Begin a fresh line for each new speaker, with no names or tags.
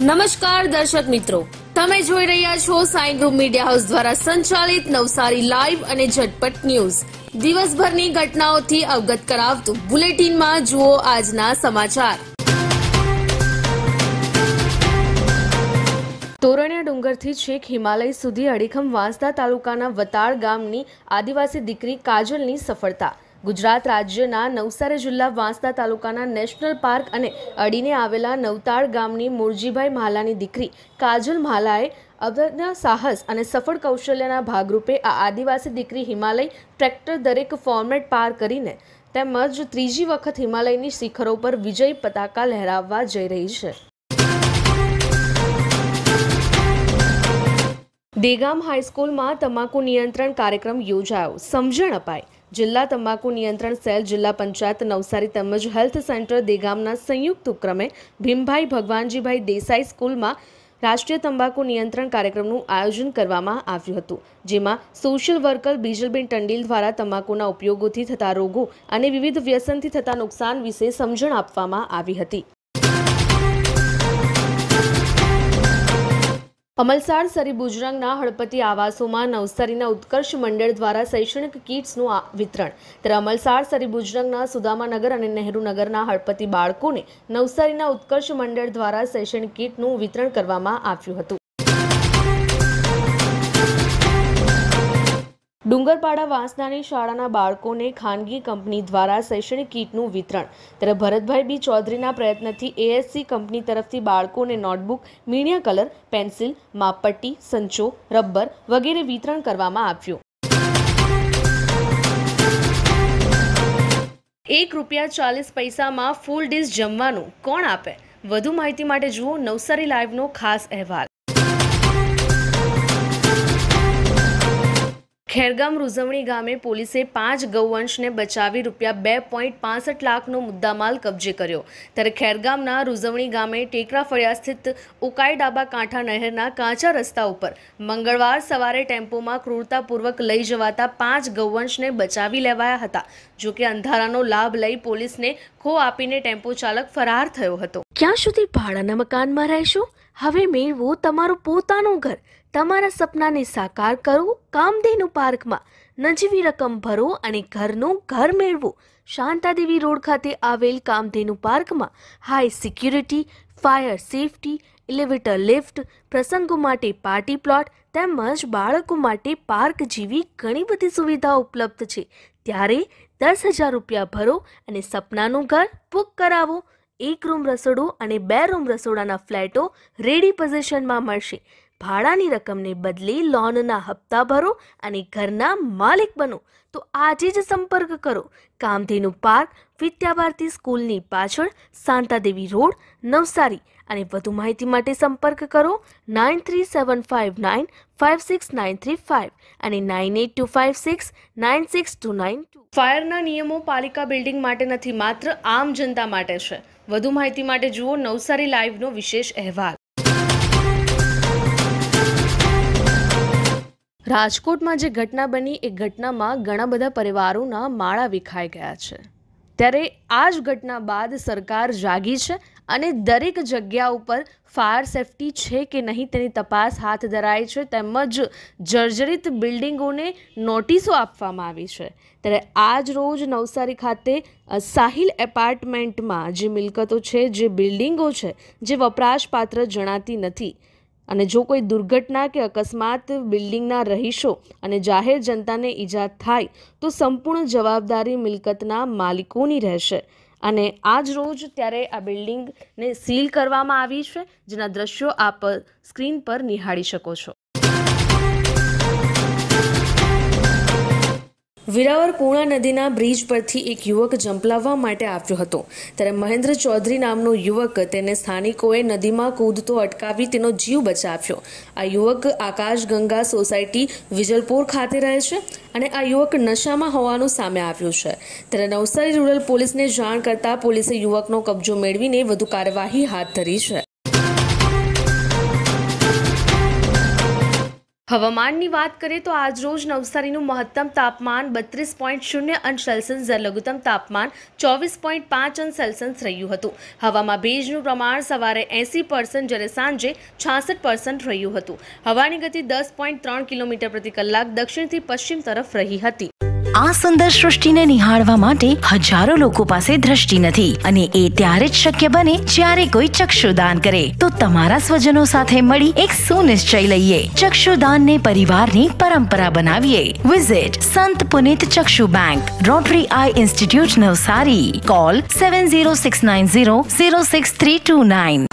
નમસ્કાર દર્શક મિત્રો, તમે જોઈ રહ્યા છો સાઈ ગ્રુપ મીડિયા હાઉસ દ્વારા સંચાલિત નવસારી લાઈવ અને ઝટપટ ન્યૂઝ. દિવસભરની ઘટનાઓથી અવગત કરાવતું બુલેટિનમાં જુઓ આજના સમાચાર. તોરણિયા ડુંગરથી છેક હિમાલય સુધી અડીખમ વાંસદા તાલુકાના વતાળ ગામની આદિવાસી દીકરી કાજલની સફળતા. ગુજરાત રાજ્યના નવસારી જિલ્લા વાંસદા તાલુકાના નેશનલ પાર્ક અને અડીને આવેલા નવતાળ ગામની મુરજીભાઈ મહાલાની દીકરી કાજલ મહાલાએ અદમ્ય સાહસ અને સફળ કૌશલ્યના ભાગરૂપે આ આદિવાસી દીકરી હિમાલય ટ્રેક્ટર દરેક ફોર્મેટ પાર કરીને તેમજ ત્રીજી વખત હિમાલયની શિખરો પર વિજય પતાકા લહેરાવવા જઈ રહી છે. દેગામ હાઈસ્કૂલમાં તમાકુ નિયંત્રણ કાર્યક્રમ યોજાયો. સમજણ અપાઈ. જિલ્લા તમાકુ નિયંત્રણ સેલ, જિલ્લા પંચાયત નવસારી તેમજ હેલ્થ સેન્ટર દેગામના સંયુક્ત ઉપક્રમે ભીમભાઈ ભગવાનજીભાઈ દેસાઈ સ્કૂલમાં રાષ્ટ્રીય તંબાકુ નિયંત્રણ કાર્યક્રમનું આયોજન કરવામાં આવ્યું હતું, જેમાં સોશિયલ વર્કર બીજલબેન ટંડીલ દ્વારા તમાકુના ઉપયોગોથી થતા રોગો અને વિવિધ વ્યસનથી થતા નુકસાન વિશે સમજણ આપવામાં આવી હતી. અમલસાડ સરી બુજરંગના હળપતિ આવાસોમાં નવસારીના ઉત્કર્ષ મંડળ દ્વારા શૈક્ષણિક કિટ્સનું વિતરણ. ત્યારે અમલસાડ સરી બુજરંગના સુદામાનગર અને નહેરુનગરના હળપતિ બાળકોને નવસારીના ઉત્કર્ષ મંડળ દ્વારા શૈક્ષણિક કિટનું વિતરણ કરવામાં આવ્યું હતું. ડુંગરપાડા વાંસદાની શાળાના બાળકોને ખાનગી કંપની દ્વારા શૈક્ષણિક કીટનું વિતરણ. ત્યારે ભરતભાઈ બી ચૌધરીના પ્રયત્નથી એએસસી કંપની તરફથી બાળકોને નોટબુક, મીણિયા કલર, પેન્સિલ, માપપટ્ટી, સંચો, રબર વગેરે વિતરણ કરવામાં આવ્યું. ₹1.40 ફૂલ ડીશ જમવાનું કોણ આપે? વધુ માહિતી માટે જુઓ નવસારી લાઈવનો ખાસ અહેવાલ. ખેરગામ રૂઝવણી ગામે પોલીસે 5 ગૌવંશને બચાવી ₹2.65 લાખનો મુદ્દામાલ કબજે કર્યો. ત્યારે ખેરગામના રૂઝવણી ગામે ટેકરા ફળિયા સ્થિત ઉકાઈ ડાબા કાંઠા નહેરના કાચા રસ્તા ઉપર મંગળવાર સવારે ટેમ્પોમાં ક્રૂરતાપૂર્વક લઈ જવાતા 5 ગૌવંશને બચાવી લેવાયા હતા. જોકે અંધારાનો લાભ લઈ પોલીસને ખો આપીને ટેમ્પો ચાલક ફરાર થયો હતો. ક્યાં સુધી ભાડાના મકાનમાં રહેશો? હવે મેળવો તમારું પોતાનું ઘર. તમારા સપનાને સાકાર કરો કામધેનુ પાર્કમાં. નજીવી રકમ ભરો અને ઘરનું ઘર મેળવો. શાંતાદેવી રોડ ખાતે આવેલ કામધેનુ પાર્કમાં high security, fire safety, elevator lift, પ્રસંગો માટે પાર્ટી પ્લોટ તેમજ બાળકો માટે પાર્ક જેવી ઘણી બધી સુવિધાઓ ઉપલબ્ધ છે. ત્યારે ₹10,000 ભરો અને સપનાનું ઘર બુક કરાવો. 1 રૂમ રસોડું અને 2 રૂમ રસોડાના ફ્લેટો રેડી પોઝિશનમાં મળશે. ભાડાની રકમને બદલે લોનના હપ્તા ભરો અને ઘરના માલિક બનો. તો આજે જ સંપર્ક કરો. કામધેનુ પાર્ક, વિદ્યાભારતી સ્કૂલની પાછળ, શાંતાદેવી રોડ, નવસારી. અને વધુ માહિતી માટે સંપર્ક કરો 9375956935 અને 9825696292. ફાયરના નિયમો પાલિકા બિલ્ડિંગ માટે નથી, માત્ર આમ જનતા માટે છે. વધુ માહિતી માટે જુઓ નવસારી લાઈવનો વિશેષ અહેવાલ. રાજકોટમાં જે ઘટના બની એ ઘટનામાં ઘણા બધા પરિવારોના માળા વિખાઈ ગયા છે. ત્યારે આ જ ઘટના બાદ સરકાર જાગી છે અને દરેક જગ્યા ઉપર ફાયર સેફટી છે કે નહીં તેની તપાસ હાથ ધરાઈ છે. તેમજ જર્જરિત બિલ્ડિંગોને નોટિસો આપવામાં આવી છે. ત્યારે આજ રોજ નવસારી ખાતે સાહિલ એપાર્ટમેન્ટમાં જે મિલકતો છે, જે બિલ્ડિંગો છે, જે વપરાશપાત્ર જણાતી નથી અને જો કોઈ દુર્ઘટના કે અકસ્માત બિલ્ડિંગના રહીશો અને જાહેર જનતાને ઈજા થાય તો સંપૂર્ણ જવાબદારી મિલકતના માલિકોની રહેશે. અને આજ રોજ ત્યારે આ બિલ્ડિંગને સીલ કરવામાં આવી છે, જેના દ્રશ્યો આપ સ્ક્રીન પર નિહાળી શકો છો. વિરાવર પૂર્ણા નદીના બ્રિજ પરથી એક યુવક ઝંપલાવવા માટે આવ્યો હતો. ત્યારે મહેન્દ્ર ચૌધરી નામનો યુવક, તેને સ્થાનિકોએ નદીમાં કૂદતો અટકાવી તેનો જીવ બચાવ્યો. આ યુવક આકાશ ગંગા સોસાયટી વિજલપોર ખાતે રહે છે અને આ યુવક નશામાં હોવાનું સામે આવ્યું છે. ત્યારે નવસારી રૂરલ પોલીસને જાણ કરતા પોલીસે યુવકનો કબજો મેળવીને વધુ કાર્યવાહી હાથ ધરી છે. હવામાનની વાત કરીએ તો આજરોજ નવસારીનું મહત્તમ તાપમાન 32.0 અંશ સેલ્સિયસ જ્યારે લઘુત્તમ તાપમાન 24.5 અંશ સેલ્સિયસ રહ્યું હતું. હવામાં ભેજનું પ્રમાણ સવારે 80% જ્યારે સાંજે 66% રહ્યું હતું. હવાની ગતિ 10.3 કિલોમીટર પ્રતિ કલાક દક્ષિણથી પશ્ચિમ તરફ રહી હતી.
આ સુંદર સૃષ્ટિને નિહાળવા માટે હજારો લોકો પાસે દ્રષ્ટિ નથી અને એ ત્યારે જ શક્ય બને જ્યારે કોઈ ચક્ષુદાન કરે. તો તમારા સ્વજનો સાથે મળી એક સુનિશ્ચય લઈએ. ચક્ષુદાનને પરિવારની પરંપરા બનાવીએ. Visit Sant Punit Chakshu bank, Rotary eye institute Navsari. Call 7069006329.